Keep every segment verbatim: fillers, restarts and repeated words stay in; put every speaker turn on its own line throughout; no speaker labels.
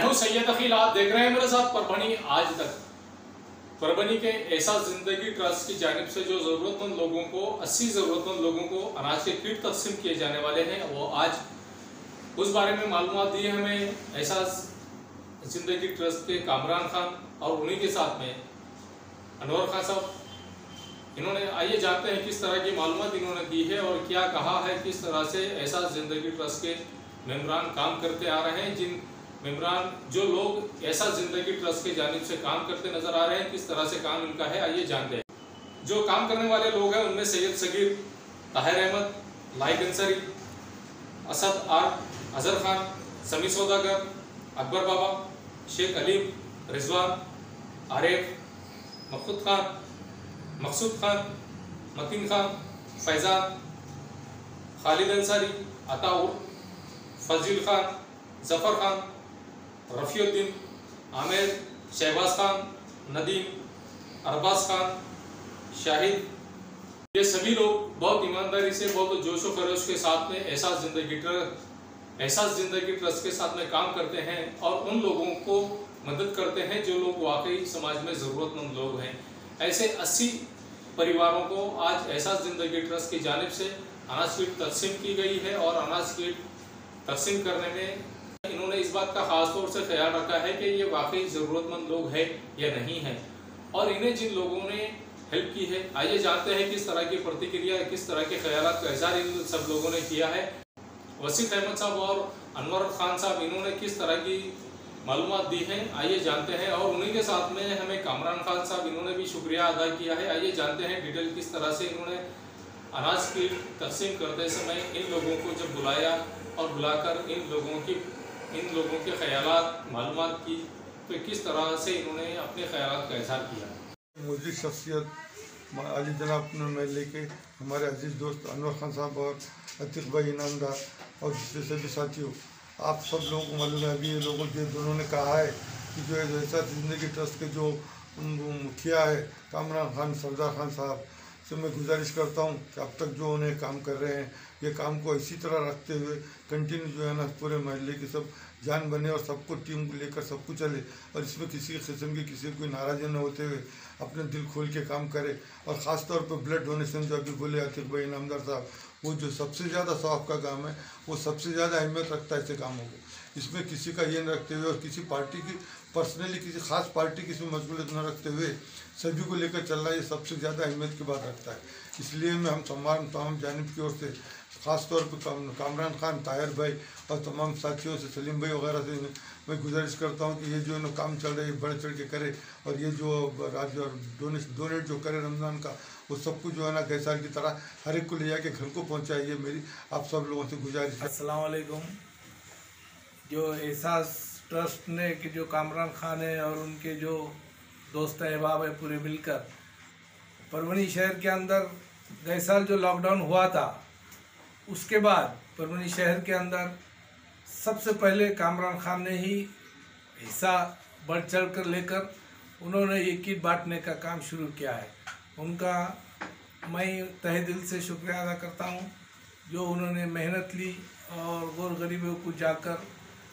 हूं सैयद अखिल, आप देख रहे हैं मेरे साथ परभणी आज तक। परभणी के एहसास जिंदगी ट्रस्ट की जानिब से जो ज़रूरतमंद लोगों को अस्सी ज़रूरतमंद लोगों को अनाज के किट तकसीम किए जाने वाले हैं, वो आज उस बारे में मालूमात दी है हमें एहसास जिंदगी ट्रस्ट के कामरान खान और उन्हीं के साथ में अनवर खान साहब। इन्होंने आइए जानते हैं किस तरह की मालूमात इन्होंने दी है और क्या कहा है, किस तरह से एहसास जिंदगी ट्रस्ट के मेम्बरान काम करते आ रहे हैं। जिन मेम्बरान जो लोग एहसास जिंदगी ट्रस्ट के जानिब से काम करते नजर आ रहे हैं, किस तरह से काम इनका है, आइए जानते हैं। जो काम करने वाले लोग हैं उनमें सैयद सगीर, ताहिर अहमद, लाइक अंसारी, असद आर, अजहर खान, समी सौदागर, अकबर बाबा, शेख अलीम, रिजवान, आरिफ, मकसूद खान, मकसूद खान, मतीन खान, फैजान, खालिद अंसारी, अताउर, फजील खान, जफर खान, रफ़ीउद्दीन, आमिर, शहबाज खान, नदीम, अरबाज खान, शाहिद, ये सभी लोग बहुत ईमानदारी से, बहुत जोश व खरोश के साथ में एहसास जिंदगी ट्रस्ट एहसास जिंदगी ट्रस्ट के साथ में काम करते हैं और उन लोगों को मदद करते हैं जो लोग वाकई समाज में ज़रूरतमंद लोग हैं। ऐसे अस्सी परिवारों को आज एहसास जिंदगी ट्रस्ट की जानिब से अनाज किट तकसीम की गई है और अनाज किट तकसीम करने में इन्होंने इस बात का ख़ास तौर से ख्याल रखा है कि ये वाकई ज़रूरतमंद लोग हैं या नहीं हैं और इन्हें जिन लोगों ने हेल्प की है, आइए जानते हैं किस तरह की प्रतिक्रिया, किस तरह के ख्यालात का इज़हार इन सब लोगों ने किया है। वसीफ अहमद साहब और अनवर खान साहब इन्होंने किस तरह की मालूमात दी हैं, आइए जानते हैं। और उन्हीं के साथ में हमें कामरान खान साहब, इन्होंने भी शुक्रिया अदा किया है। आइए जानते हैं डिटेल किस तरह से इन्होंने अनाज की तकसीम करते समय इन लोगों को जब बुलाया और बुलाकर इन लोगों की इन लोगों के ख्यालात मालूमात की, तो किस तरह से इन्होंने अपने ख्यालात का इज़हार किया।
मुझे शख्सियत अली जनाब में लेके हमारे अजीज़ दोस्त अनवर खान साहब और अतीक भाई इनामदार और दूसरे सभी साथियों, आप सब लोगों को मालूम है, अभी ये लोगों जो दोनों ने कहा है कि जो एहसास जिंदगी ट्रस्ट के जो मुखिया है कामरान खान, सरदार खान साहब से मैं गुजारिश करता हूँ कि अब तक जो उन्हें काम कर रहे हैं, ये काम को इसी तरह रखते हुए कंटिन्यू जो है ना पूरे महल्ले की सब जान बने और सबको टीम को लेकर सब कुछ चले और इसमें किसी किस्म की किसी कोई नाराज़ी न होते हुए अपने दिल खोल के काम करे। और ख़ास तौर पर ब्लड डोनेशन जो अभी बोले आतिक भाई इनामदार साहब, वो जो सबसे ज़्यादा सवाब का काम है, वो सबसे ज़्यादा अहमियत रखता है ऐसे कामों को। इसमें किसी का ये न रखते हुए और किसी पार्टी की पर्सनली किसी खास पार्टी की इसमें मशगूलियत न रखते हुए सभी को लेकर चलना, ये सबसे ज़्यादा अहमियत की बात रखता है। इसलिए मैं हम तमाम तमाम जानिब की ओर से ख़ास तौर पर कामरान खान, ताहिर भाई और तमाम साथियों से, सलीम भाई वगैरह से मैं गुजारिश करता हूँ कि ये जो है काम चल रहा है ये बढ़ चढ़ के करे और ये जो राज्य और डोनेट डोनेट जो करे रमज़ान का, वो सब कुछ जो है ना गए साल की तरह हर एक को ले जाके घर को पहुँचाए, ये मेरी आप सब लोगों से गुजारिश है।
अस्सलाम वालेकुम। जो एहसास ट्रस्ट ने कि जो कामरान खान है और उनके जो दोस्त अहबाब है पूरे मिलकर परभणी शहर के अंदर गए साल जो लॉकडाउन हुआ था, उसके बाद परभणी शहर के अंदर सबसे पहले कामरान खान ने ही हिस्सा बढ़ चढ़ कर लेकर उन्होंने ये किट बांटने का काम शुरू किया है। उनका मैं तहे दिल से शुक्रिया अदा करता हूँ जो उन्होंने मेहनत ली और गौर गरीबों को जाकर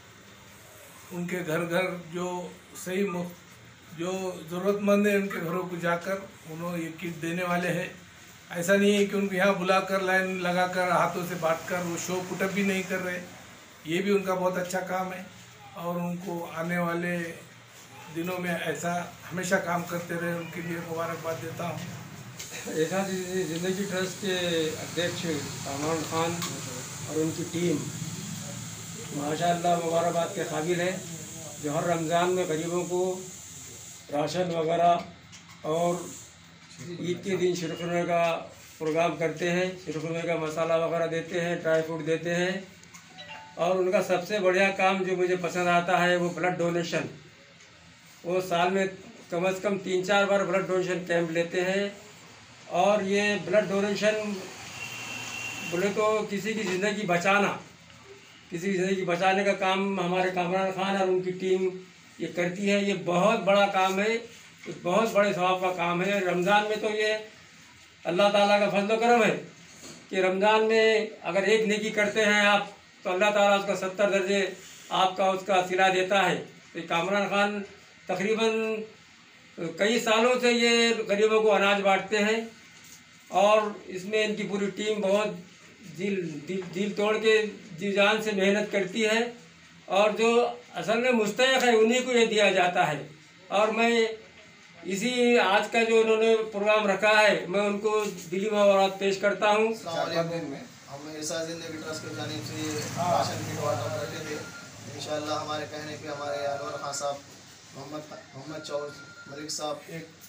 उनके घर घर जो सही मुफ्त जो ज़रूरतमंद है उनके घरों को जाकर उन्होंने ये किट देने वाले हैं। ऐसा नहीं है कि उनको यहाँ बुलाकर लाइन लगाकर हाथों से बांटकर वो शो पुटअप भी नहीं कर रहे, ये भी उनका बहुत अच्छा काम है और उनको आने वाले दिनों में ऐसा हमेशा काम करते रहे, उनके लिए मुबारकबाद देता हूँ।
एहसास जिंदगी ट्रस्ट के अध्यक्ष कामरान खान और उनकी टीम माशाअल्लाह मुबारकबाद के काबिल है, जो हर रमज़ान में गरीबों को राशन वगैरह और ईद के दिन शिरकुर्मे का प्रोग्राम करते हैं, शिरकुर्मे का मसाला वगैरह देते हैं, ड्राई फ्रूट देते हैं। और उनका सबसे बढ़िया काम जो मुझे पसंद आता है वो ब्लड डोनेशन। वो साल में कम से कम तीन चार बार ब्लड डोनेशन कैंप लेते हैं और ये ब्लड डोनेशन बोले तो किसी की ज़िंदगी बचाना, किसी की ज़िंदगी बचाने का काम हमारे कामरान खान और उनकी टीम ये करती है। ये बहुत बड़ा काम है, बहुत बड़े सवाब का काम है। रमज़ान में तो ये अल्लाह ताला का फजल करम है कि रमज़ान में अगर एक नेकी करते हैं आप तो अल्लाह ताला उसका सत्तर दर्जे आपका उसका सिला देता है। कि कामरान खान तकरीबन कई सालों से ये गरीबों को अनाज बांटते हैं और इसमें इनकी पूरी टीम बहुत दिल दिल दिल तोड़ के जी जान से मेहनत करती है और जो असल में मुस्तहिक है उन्हीं को ये दिया जाता है। और मैं इसी आज का जो उन्होंने प्रोग्राम रखा है मैं उनको दिली मुबारक पेश करता हूँ।
हम ऐसा जिंदगी ट्रस्ट की जानिब से राशन किट वाटा करते थे। इंशाअल्लाह हमारे कहने पे हमारे अनवर खान साहब, मोहम्मद मोहम्मद चौर मलिक साहब,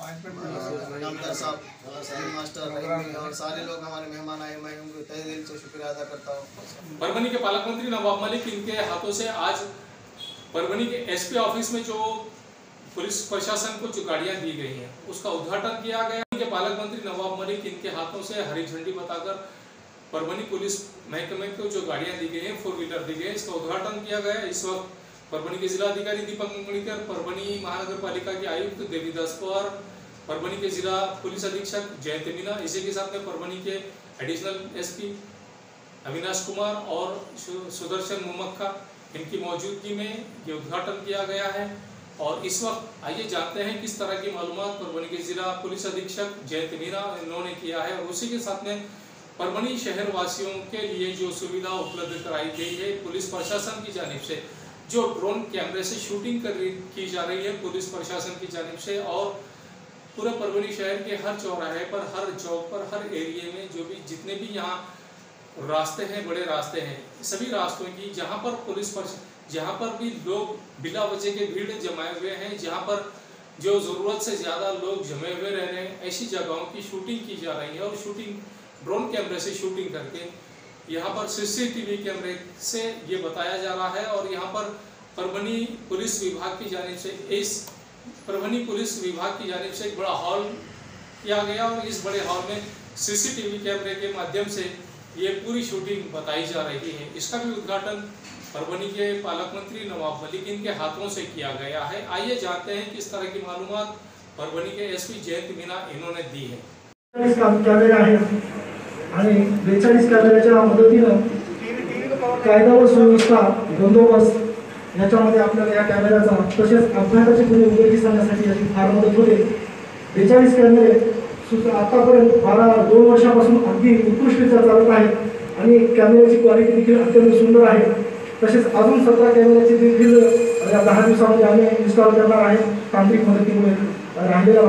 नामदार साहब, सलीम मास्टर रहीमी और सारे लोग हमारे मेहमान आए, मैं उनको तहे दिल से शुक्रिया अदा करता हूँ।
परभनी के पालक मंत्री नवाब मलिक, इनके हाथों से आज परभनी के एसपी ऑफिस में जो पुलिस प्रशासन को जो गाड़ियां दी गई हैं उसका उद्घाटन किया गया। के पालक मंत्री नवाब मलिक, इनके हाथों से हरी झंडी बताकर परभनी पुलिस महकमे को जो गाड़ियां दी गई हैं, फोर व्हीलर दी गई है, इसका उद्घाटन किया गया। इस वक्त परभनी के जिलाधिकारी दीपक मंगलीकर, परभनी महानगर पालिका के आयुक्त देवीदास पवार, परभनी के जिला पुलिस अधीक्षक जयंत मीना, इसी के साथ में परभनी के एडिशनल एसपी अविनाश कुमार और सुदर्शन मुमक्खा, इनकी मौजूदगी में ये उद्घाटन किया गया है। और इस वक्त आइए जानते हैं किस तरह की मालूमात परभनी के जिला पुलिस अधीक्षक जयंत मीना इन्होंने किया है और उसी के साथ में परभनी शहर वासियों के लिए जो सुविधा उपलब्ध कराई गई है पुलिस प्रशासन की जानिब से, जो ड्रोन कैमरे से शूटिंग कर की जा रही है पुलिस प्रशासन की जानिब से, और पूरे परभनी शहर के हर चौराहे पर, हर चौक पर, हर एरिए में जो भी जितने भी यहाँ रास्ते हैं, बड़े रास्ते हैं, सभी रास्तों की जहाँ पर पुलिस पर जहाँ पर भी लोग बिना वजह के भीड़ जमाए हुए हैं, जहाँ पर जो ज़रूरत से ज़्यादा लोग जमे हुए रह रहे हैं, ऐसी जगहों की शूटिंग की जा रही है और शूटिंग ड्रोन कैमरे से शूटिंग करके यहाँ पर सीसीटीवी कैमरे से ये बताया जा रहा है। और यहाँ पर परभनी पुलिस विभाग की जानिब से इस परभनी पुलिस विभाग की जानिब से एक बड़ा हॉल किया गया और इस बड़े हॉल में सीसीटीवी कैमरे के माध्यम से ये पूरी शूटिंग बताई जा रही है। इसका भी उद्घाटन परभनी के पालक मंत्री नवाब मलिक, इनके हाथों से किया गया है। आइए जानते हैं किस तरह की मालूमात परभनी के एसपी जयंत मीना इन्होंने दी है।
कॅमेरे आहेत आणि बेचाळीस कॅमेऱ्याच्या मदतीनं कायदा व सुव्यवस्था बंदोबस्त याच्यामध्ये आपल्याला या कॅमेऱ्याचा तसेच अपघाताची गुन्हे उघडकीस आणण्यासाठी याची फार मदत होते। बेचाळीस कॅमेरे आतापर्यंत बारा दोन वर्षापासून अगदी उत्कृष्टरित्या चालत आहेत आणि कॅमेऱ्याची क्वालिटी देखील अत्यंत सुंदर आहे। तसेच अजून सतरा कॅमेऱ्याची देखील या दहा दिवसामध्ये आम्ही इन्स्टॉल करणार आहे तांत्रिक मदतीमुळे राहिलेल्या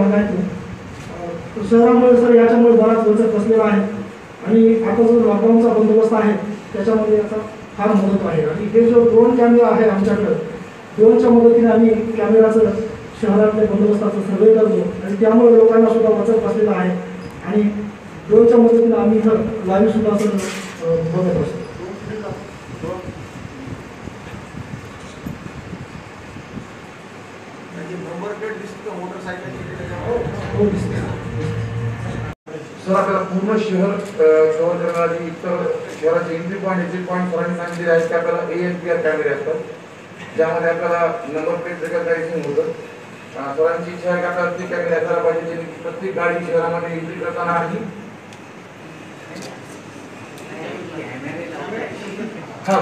भागात। शहरामुळे सर याच्यामुळे बराच वचक बसलेला आहे आणि आता जो लॉकडाऊनचा बंदोबस्त आहे त्याच्यामध्ये याचा फार मदत आहे। आणि हे जो ड्रोन कॅमेरा आहे आमच्याकडे, ड्रोनच्या मदतीने आम्ही कॅमेराचं शहरातल्या बंदोबस्ताचं सर्वे करतो आणि त्यामुळे लोकांना सुद्धा वचक बसलेला आहे आणि ड्रोनच्या मदतीने आम्ही इथं लाईव्ह सुद्धा सर बघत असतो।
सर आपल्याला पूर्ण शहर कव्हर करण्यासाठी इतर शहराचे एंट्री पॉईंट एक्झिट पॉईंट सरांनी सांगितले आहेत की आपल्याला ए एन पी आर कॅमेरे असतात ज्यामध्ये आपल्याला नंबर प्लेट रेकॉग्नायझेशन होतं। सरांची इच्छा आहे की आपल्याला प्रत्येक कॅमेरे असायला पाहिजे जेणे प्रत्येक गाडी शहरामध्ये एंट्री करताना आणि हा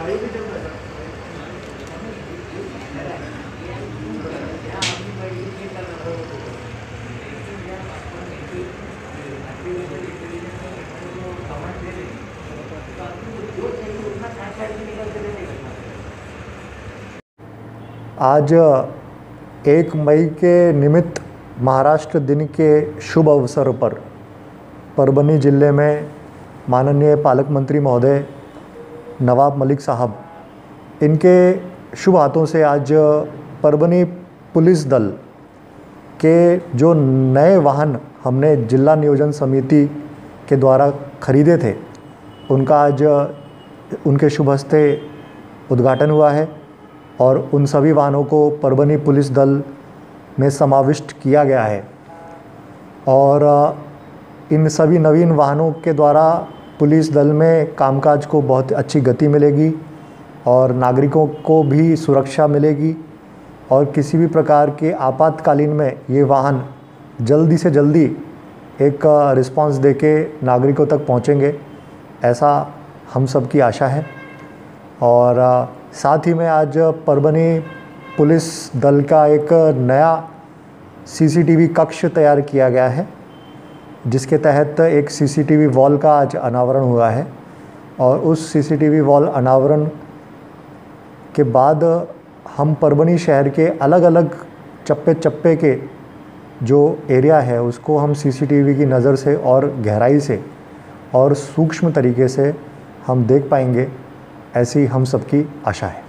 आज एक मई के निमित्त महाराष्ट्र दिन के शुभ अवसर पर परभणी जिले में माननीय पालक मंत्री महोदय नवाब मलिक साहब, इनके शुभ हाथों से आज परभणी पुलिस दल के जो नए वाहन हमने जिला नियोजन समिति के द्वारा खरीदे थे, उनका आज उनके शुभ हस्ते उद्घाटन हुआ है और उन सभी वाहनों को परभणी पुलिस दल में समाविष्ट किया गया है। और इन सभी नवीन वाहनों के द्वारा पुलिस दल में कामकाज को बहुत अच्छी गति मिलेगी और नागरिकों को भी सुरक्षा मिलेगी और किसी भी प्रकार के आपातकालीन में ये वाहन जल्दी से जल्दी एक रिस्पांस देके नागरिकों तक पहुंचेंगे, ऐसा हम सब की आशा है। और साथ ही में आज परभणी पुलिस दल का एक नया सीसीटीवी कक्ष तैयार किया गया है, जिसके तहत एक सीसीटीवी वॉल का आज अनावरण हुआ है। और उस सीसीटीवी वॉल अनावरण के बाद हम परभणी शहर के अलग अलग चप्पे चप्पे के जो एरिया है उसको हम सीसीटीवी की नज़र से और गहराई से और सूक्ष्म तरीके से हम देख पाएंगे, ऐसी हम सबकी आशा है।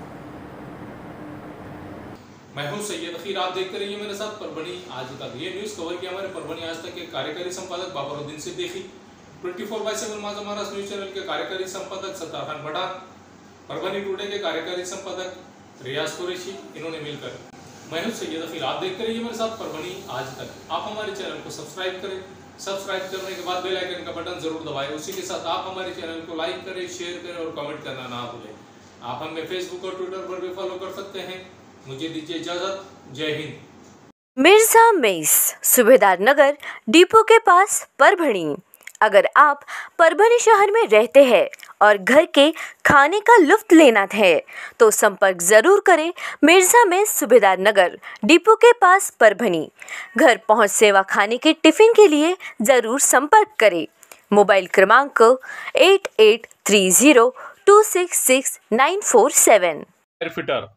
मैं हूं सैयद अखीर, आप देखते रहिए मेरे साथ परभणी आज तक। ये न्यूज़ कवर किया हमारे परभणी आज तक के कार्यकारी संपादक Babaruddin Siddiqui, twenty four by seven Majha Maharashtra news channel के कार्यकारी संपादक सत्तार खान पठान, परभणी टुडे के कार्यकारी संपादक रियाज कुरैशी, इन्होंने मिलकर। मैं हूं सैयद अखीर, आप देखते रहिए मेरे साथ परभणी आज तक। आप हमारे चैनल को सब्सक्राइब करें, सब्सक्राइब करने के बाद बेल आइकन का बटन जरूर दबाएं। उसी के साथ आप हमारे चैनल को लाइक करें, शेयर करें और कमेंट करना ना भूलें। आप हमें फेसबुक और ट्विटर पर भी फॉलो कर सकते हैं। मुझे दीजिए इजाजत, जय हिंद।
मिर्जा मेस, सूबेदार नगर, डिपो के पास, परभणी। अगर आप परभणी शहर में रहते हैं और घर के खाने का लुत्फ लेना है तो संपर्क जरूर करें मिर्जा मेस, सूबेदार नगर, डिपो के पास, परभणी। घर पहुंच सेवा खाने के टिफिन के लिए जरूर संपर्क करें। मोबाइल क्रमांक eight eight three zero two six six nine four seven.
फिटर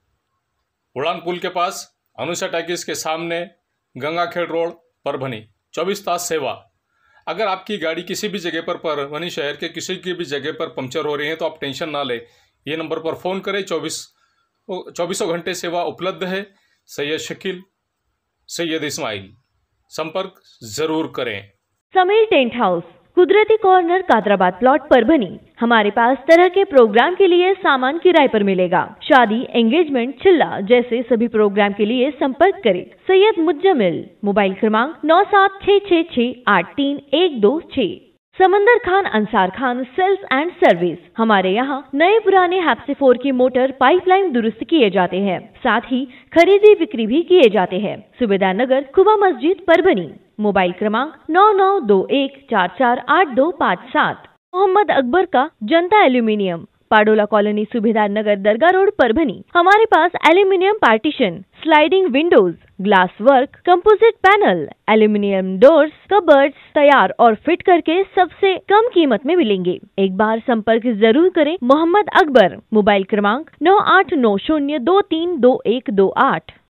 उड़ान पुल के पास, अनुषा टैकिस के सामने, गंगाखेड़ रोड, परभणी। चौबीस तास सेवा। अगर आपकी गाड़ी किसी भी जगह पर परभणी शहर के किसी की भी जगह पर पंक्चर हो रही है तो आप टेंशन ना लें, ये नंबर पर फ़ोन करें। चौबीस चौबीसों घंटे सेवा उपलब्ध है। सैयद शकील, सैयद इस्माइल, संपर्क ज़रूर करें।
समीर टेंट हाउस, कुदरती कॉर्नर, कादराबाद प्लॉट, परभणी। हमारे पास तरह के प्रोग्राम के लिए सामान किराए पर मिलेगा। शादी, एंगेजमेंट, चिल्ला जैसे सभी प्रोग्राम के लिए संपर्क करें। सैयद मुज्जमिल, मोबाइल क्रमांक नौ सात छः छः छः आठ तीन एक दो छः। Samandar Khan Ansar Khan sales and service. हमारे यहाँ नए पुराने हैप्सी फोर की मोटर पाइपलाइन दुरुस्त किए जाते हैं, साथ ही खरीदी बिक्री भी किए जाते हैं। सूबेदार नगर, कुबा मस्जिद, परभणी। मोबाइल क्रमांक नौ नौ दो एक चार चार आठ दो पाँच सात। मोहम्मद अकबर का जनता एल्यूमिनियम, पाडोला कॉलोनी, सूबेदार नगर, दरगाह रोड, परभणी। हमारे पास aluminium partition, sliding windows, glass work, composite panel, aluminium doors, cupboards तैयार और फिट करके सबसे कम कीमत में मिलेंगे। एक बार संपर्क जरूर करें। मोहम्मद अकबर, मोबाइल क्रमांक नौ आठ नौ शून्य दो तीन दो एक दो आठ।